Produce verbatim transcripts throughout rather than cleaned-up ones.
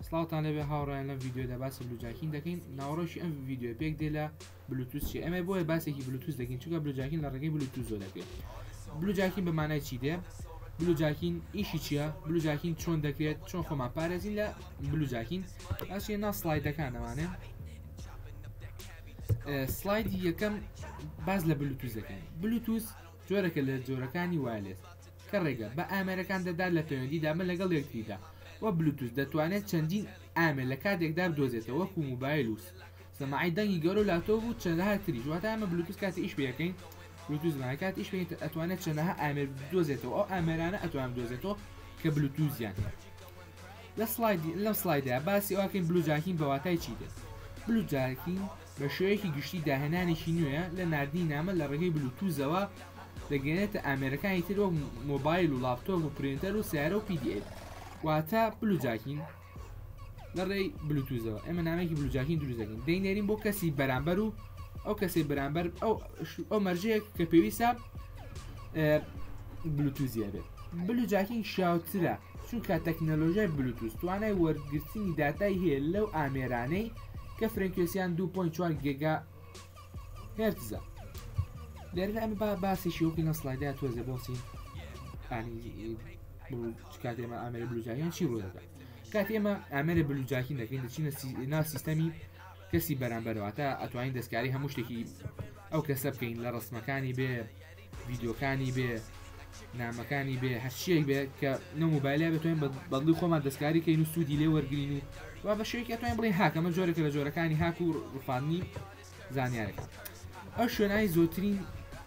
سڵاوتان لەبێ هاوڕێیان لەم ڤیددیۆدا باسی بلوجاکین دەکەین ناوڕۆشی ئەم ڤیددیۆ پێک دێ لە بلوتوس چی ئەمە بۆیە باسێکی بلوتوس دەکەین چونکە بلوجاکین لە ڕێگەی بلوتوس زۆر دەکرێت. بلوجاکین بەمانای چی دێ؟ بلوجاکین ئیشی چییە؟ بلوجاکین چۆن دەکرێت چۆن خۆمان پارێزین لە بلوجاکین ئەچێ نا سڵایدەکانەوانێ. سڵایدی یەکەم باز لە بلوتوس دەکەین. بلوتوس جۆرەکە لە جۆرەکانی وایلێس کە ڕێگە بە ئامێرەکان دەدا لە پەیوەندیدا من لەگەڵ یەکتریدا وە بلوتوس دەتوانێت چەندین ئامێر لە کاتێکدا بدۆزێتەوە وەکو موبایل و سەماعی دەنگی گەورە و لاتۆپ و چەندەها تریش واتە ئەمە بلوتوس کاتی ئیش پێەکەین بلوتوس کات ئیش پێ ئەتوانێت چەندەها ئامێر بدۆزێتەوە ئەو ئامێرانە ئەتوان بدۆزێتەوە کە بلوتوزیان لە سڵایدی لەم سڵایدەیە باسی ئەوکەین بلوجاکین بە واتای چی دێت. بلوجاکین بە شێوەیەکی گشتی داهێنانێکی نوێیە لە نردی نامە لە ڕێگەی بلوتوزەوە دەگەێنێتە ئامێرەکانی تر وەک مۆبایل و لاپتۆپ و پرینتەر و سیارە و پی دی ئێ واتە بلوجاکین لە ڕێی بلوتوزەوە ئێمە نامێکی بلوجاکین دروست دەکەین دەینێرین بۆ کەسی بەرامبەر و ئەو کەسی بەرامبەر ئەو ئەو مەرجەیەک کە پێویستە بلوتوزیە بێت. بلوجاکین شاوترە چونکە تەکنەلۆژیای بلوتوس توانای وەرگرتنی داتای هەیە لەو ئامێرانەی کە فرێنکوێسیان دوو پۆینت چوار گیگا هێرتزە. لێرە ئەمە با باسیشی وەکی لە سڵایدەیە تۆزە بۆسین کاتی ئێمە ئامێرە بلوجاکیان چی ڕوو دەکات. کاتی ئێمە ئامێرە بلوجاکین دەکەین دەچینە ناو سیستەمی کەسی بەرامبەرەوە تا ئەتوانین دەستکاری هەموو شتێکی ئەو کەسە بکەین لە ڕسمەکانی بێ ڤیددیۆکانی بێ نامەکانی بێ هەرچیەک بێ کە نە مۆبایلیا بتوانین بەدڵی خۆمان دەستکاری کەین و سوودی لێ وەرگین و وا بە شێوەیەکی ئەتوانین بڵێن هاک ئەمە جۆرێکە لە جۆرەکانی هاک و ڕووفاندنی زانیارەکە. ئەو شوێنایی زۆرترین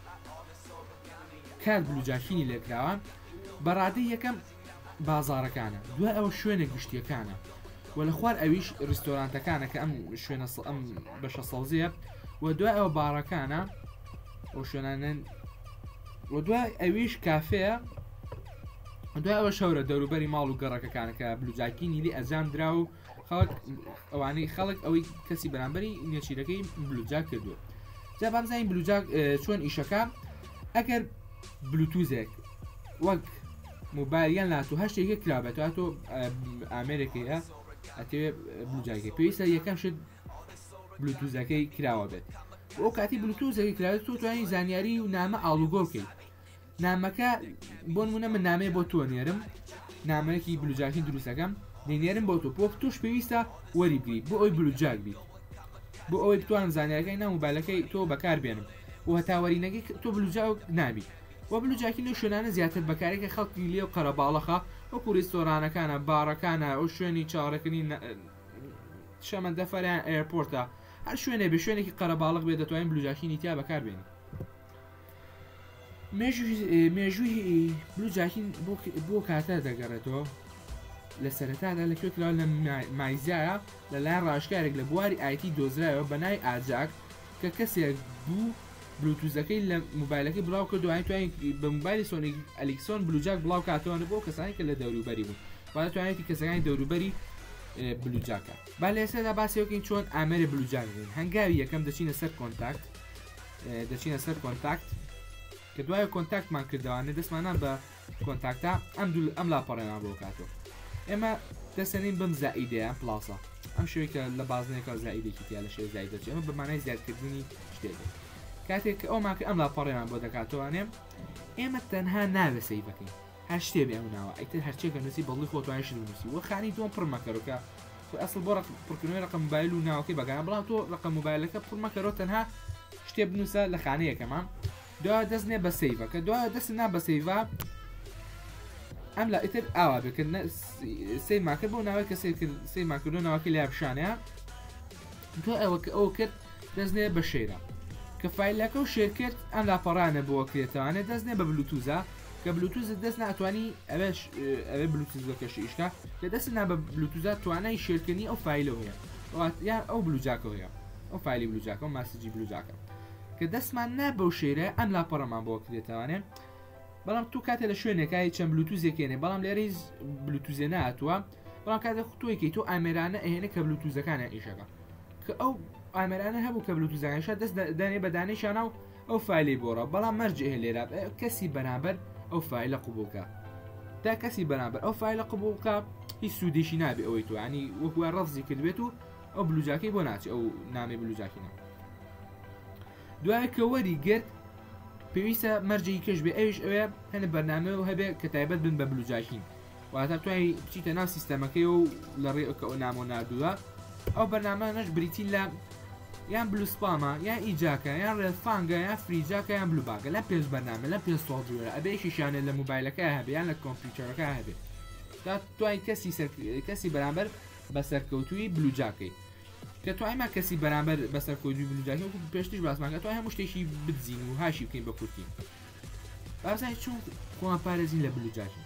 کات بلوجاکینی لێکراوە بەڕادەی یەکەم بازارەکانە دوای ئەوە شوێنە گشتیەکانە و لە خوار ئەویش ڕستۆرانتەکانە کە ئەم شوێنە ئەم بەشە سەوزەیە و دوای ئەوە باڕەکانە ئەو شوێنانن و دوای ئەویش کافەیە دوای ئەوە شەورە دەوروبەری ماڵ و گەڕەکەکانە کە بلوجاکینی لی ئەنجام درا و خەڵک ئەوانەی خەڵک ئەوەی کەسی بەرامبەری نێچیرەکەی بلوجاک کردووە. جا بامزانین بلوجاک چۆن ئیشەکە ئەگەر بلوتوزێک وەک موبایلیان لاتو هەشتێکە کرابێتەوە تۆ ئامێرێکەیە ئەتەوێ بلوجاکە پێویستە یەکەم شت بلوتوزەکەی کراوە بێت. ئەو کاتی بلوتوزەکەی کراوێت تۆ توانین زانیاری و نامە ئاڵوگۆ بکەیت. نامەکە بۆ نمونە من نامەیە بۆ تۆ نێرم نامەیەکی بلوجاکین دروستەکەم دەینێرم بۆ تۆ بۆ توش پێویستە وەری بگریت بۆ ئەوی بلوجاک بیت بۆ ئەوەی بتوانم زانیارەکەی ناو مۆبایلەکەی تۆ بەکار بێنم و هەتاوەرینەکەی تۆ بلوجاک نابیت. و بلوجاکین و شوێنانە زیاتر بەکارێکە خەڵکی لێ و قەرەباڵەخە وەکو ڕێستۆرانەکانە باڕەکانە ئەو شوێنی چاڕەکردنی شەمەندەفەریان ئێرپۆرتە هەر شوێنێ بە شوێنێکی قەرەباڵق بێت دەتوانین بلوجاکینی تیا بەکاربێنین. مێژووی بلوجاکین بۆ کاتە دەگەڕێتەوە لە سەرەتادا لەکوێکراوە لە مایزایە لەلایەن ڕاشکارێک لە بواری ئایتی دۆزرایەوە بە ناوی ئاجاک کە کەسێک بوو بلوتوزەکەی لە مۆبایلەکەی بڵاو کرد دوای توانین بە مۆبایلی سۆنی ئەلیکسۆن بلوجاک بڵاو کاتەوە بۆ کەسانی کە لە دەوروبەری بوون با توانێتی کەسەکانی دەوروبەری بلوجاکە. با لە ئێستادا باسیەوەکەین چۆن ئامێرە بلوجاک بێن. هەنگاوی یەکەم دەچینە سەر کۆنتاکت دەچینە سەر کۆنتاکت کە دوای کۆنتاکتمان کردوانە دەستمانان بە کۆنتاکتا ئەم ئەم لاپەڕێمان بۆ کاتەوە. ئێمە دەسەنین بم زائیدەیە پلاسە ئەم شوێکە لە بازنێکە زائیدێکی تیا لە شێ زای دەچێت ئەمە بەمانای زیادکردنی شتێک کاتێک ئەو ماکە ئەم لاپەڕێمان بۆ دەکاتەوانێ ئێمە تەنها ناوێ سەی بکەین هەر شتێ بێ ئەو ناوە ئەیتر هەرچێکە نووسی بەڵی خۆتوانیش نووسی وە خانی تۆم پڕ مەکەرەوە ئەسڵ بۆ پڕکردنەوەی ڕقم مۆبایل و ناوەکەی بەگەیان بڵام تۆ ڕقم مۆبایلەکە پڕ مەکەرەوە تەنها شتێ بنووسە لە خانەیەکەمان دوای دەستنێ بە سەیڤە کە دوای دەست نا بە سەیڤە ئەم لا ئیتر ئاوا بکردن سەی ماکرد بۆ ناوەی کە سەی ماکردۆ ناوەکەی لای پیشانەیە تۆ ئەوە کە ئەو کرد دەستنێ بە شێرە کە فایلەکە و شێرکرد ئەم لاپەڕانە بۆ کرێتەوانێت دەستنێ بە بلوتوزە کە بلوتوزت دەست ناتوانانی ئەوێش ئەوێ بلوتوزەکەش ئیشکا کە دەست نا بە بلوتوزە توانای شێرکردنی ئەو فایلە هەیە یان ئەو بلوجاکە هەیە ئەو فایلی بلوجاکە و ماسیجی بلوجاکە کە دەستمان نا بەو شێرە ئەم لاپەڕەمان بۆ کرێتەوانێت. بەڵام تو کاتێ لە شوێنێکایی چەند بلوتوزێکێنێ بەڵام لێرەی بلوتوزێ نهاتووە بەڵام کاتێ خوتووەکی تۆ ئامێرانە ئەهێنە کە بلوتوزەکانە ئیشەکە کە ئەو ئامێرانە هەبوو کە بلوتوزەکانشە دەست دانێ بە دانیشانە و ئەو فایلی بۆڕە بەڵام مەرجێ لێرە کەسی بەرامبەر ئەو فایلە قوبولکە تا کەسی بەرامبەر ئەو فایلە قوبولکە هیچ سوودێکی نابێ ئەوەی تو ینی وەکوە ڕەفزی کردبێت و ئەو بلوجاکەی بۆ ناچێت ئەو نامێ بلوجاکینا دوای کە وەری گرت پێویستە مەرجەی کەش بێ ئەوش ئەوێ هەنە بەرنامە و هەبێ کە تایبەت بن بە بلوجاکین واتە توانی بچیتە ناو سیستەمەکەی و لە ڕێ ئەو نامۆ نردووە ئەو بەرنامانەش بریتین لە یان بلوسپامە یان ئیجاکە یان ڕێفانگە یان فریجاکە یان بلوباگە لە پێش بەرنامە لە پێ سۆڵجوورە ئەبێشی شانێ لە موبایلەکە هەبێ یان لە کۆمپیوتەرەکە هەبێت تا توای کەسی کەسی بەرامبەر بە سەرکەوتوی بلوجاکەی کە توایمە کەسی بەرامبەر بە سەرکەوتوی بلوجاکە و پێشتیش باسمانکە توای هەموو شتێکی بتزین و هاشی بکەین بە کورتی بابزانین چون خۆمان پارێزین لە بلوجاکی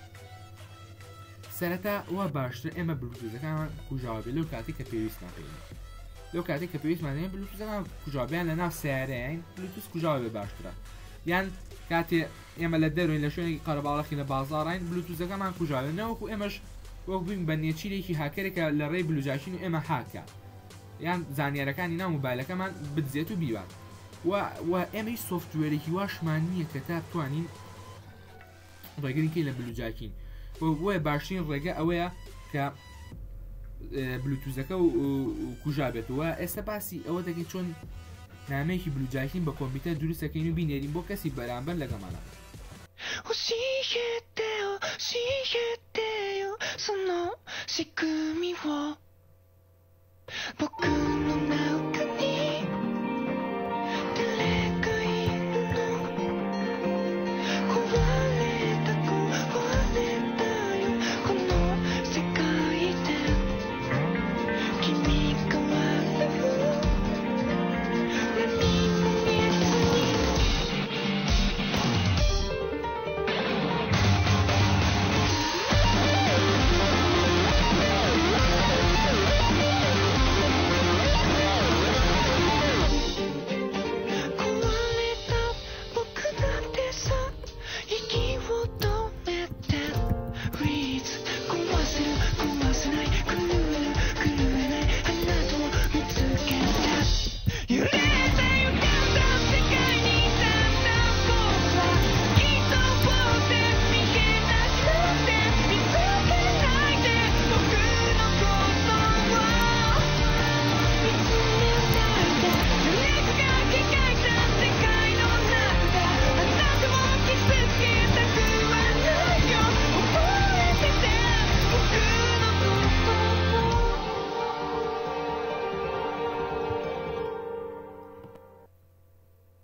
سەرەتا وا باشتر ئێمە بلوتوزەکانمان کوژاوە بێت لەو کاتێک کە پێویستمان پێین لەو کاتێک کە پێویستمان هەیە بلوتوزەکان کوژاوبیان لە ناو سیارەیان بلوتوز کوژاوە بێ باشترە یان کاتێ ئێمە لە دەروین لە شوێنێکی قەرەباڵەخی لە بازاڕین بلوتوزەکەمان کوژاوێ نەوەکو ئێمەش وەک بین بە نێچیرێکی هاکەرێکە لە ڕێی بلوجاکین و ئێمە هاکە یان زانیارەکانی ناو موبایلەکەمان بدزێت و بیوان و ئێمەی سۆفتوێرێکی واشمان نییە کە تا بتوانین ڕێگریکەی لە بلوجاکین بۆیە باشترین ڕێگە ئەوەیە کە بلوتوزەکە و کوژا بێتەوە ئێستا باسی ئەوە دەکەیت چۆن نامەیەکی بلوجاکین بە کۆمپیوتەر دروستەکەین و بینێرین بۆ کەسی بەرامبەر لەگەمانە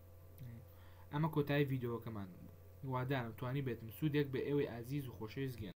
ئەمە کۆتایی ڤیددیۆکەمان وادارم توانی بێتم سوودێک بە ئێوەی ئازیز و خۆشەویست گێن